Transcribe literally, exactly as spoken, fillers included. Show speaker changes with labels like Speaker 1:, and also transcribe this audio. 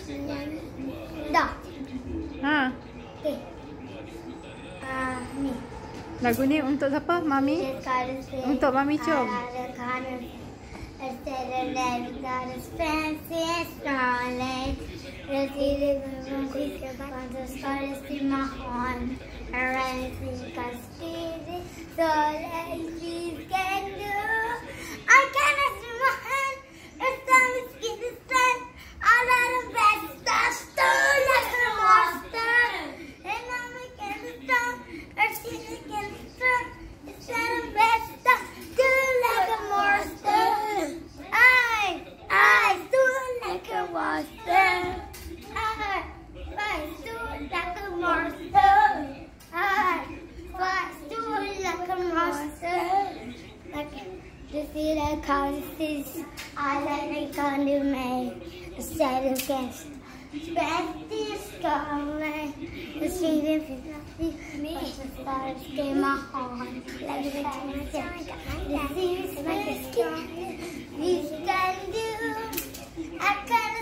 Speaker 1: Dah.
Speaker 2: Ha.
Speaker 1: Okay. Ah, ni.
Speaker 2: Lagu ni untuk siapa? Mami? Untuk Mami Chom. I like the kind of me, the set of guests. Best is coming, the street of me, the stars came my heart, like the time the seas like a skin. We can do, I can